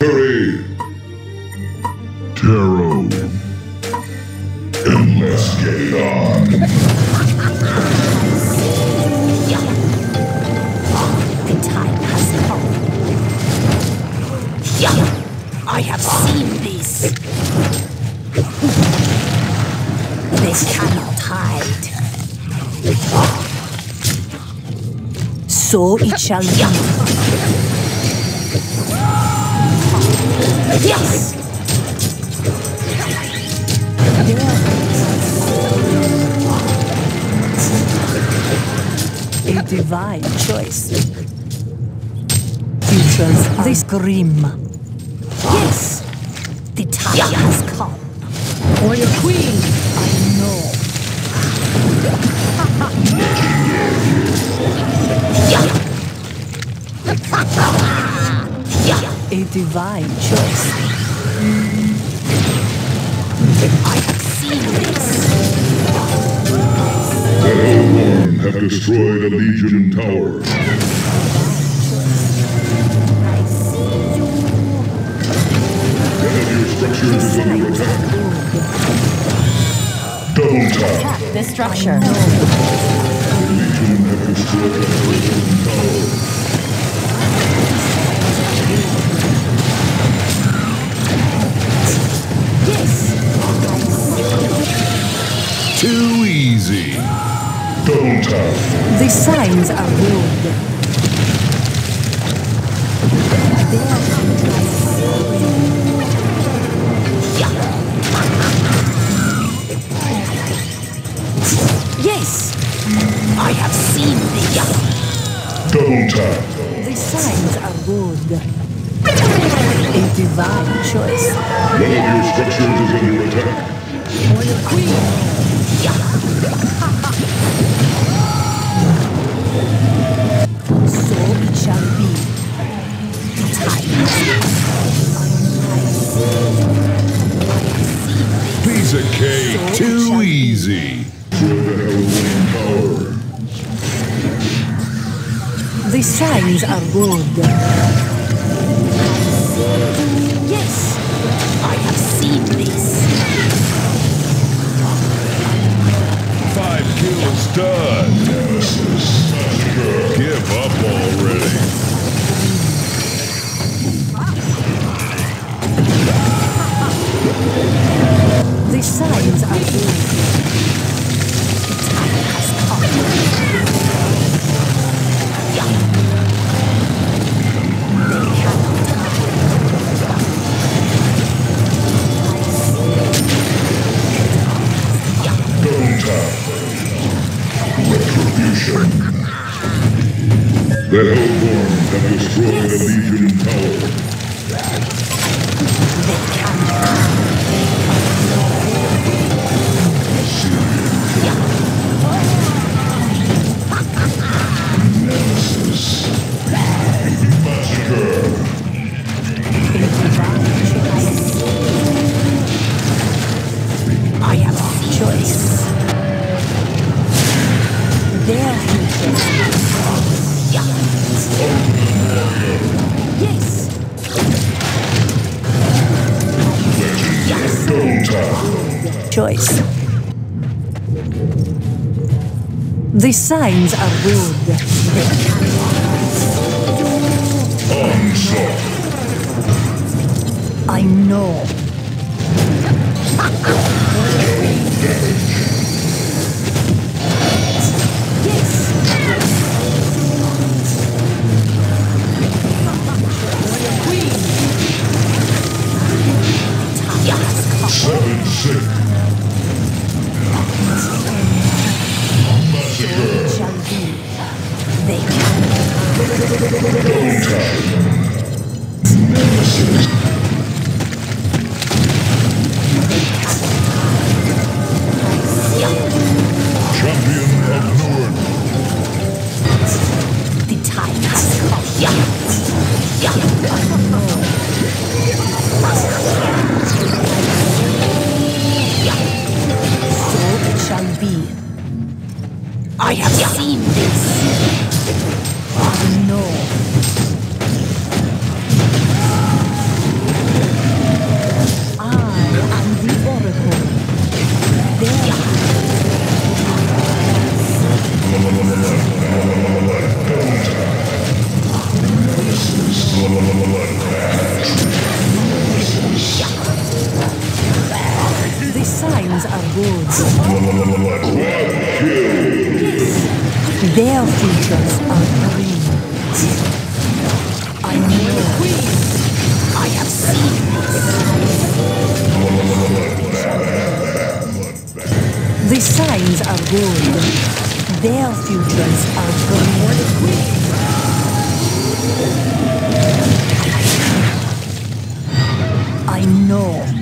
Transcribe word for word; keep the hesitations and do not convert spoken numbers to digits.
Hurry! Taro. And let's get it on. The time has come. I have seen this. They cannot hide. So it shall be. Yes! A divine choice. Futures this grim. Yes! The time has come. For your queen! I know. A divine choice. I have seen this. The Hellborn have destroyed a Legion tower. One of your structures is under attack. Double tap. The structure. The Legion have destroyed a Legion tower. Yes. Too easy. Double tap. The signs are good. Yes, I have seen this. Double tap. The signs are good. A divine choice. One of your structures is under attack. For the queen. So it shall be. Time has come. Piece of cake. So Too shall easy. Destroy the Hellborn tower. The signs are good. Yes, I have seen this. Five kills done. Nemesis. Give up already. The signs are good. The time has come. They cannot Double tap. Retribution. The Hellborn have destroyed a Legion tower. They cannot Nemesis. Massacre. I have a choice. Their future. Yes. Double tap. Choice. The signs are good. They Onslaught. I know. Yes. Seven six. Massacre. Shall be. They can. Double tap. Nemesis. Champion of Nord. The time has come. Yeah. Yeah. So it shall be. I have seen this. I know. good. Their futures are green. I know. I have seen this. The signs are good. Their futures are green. I know.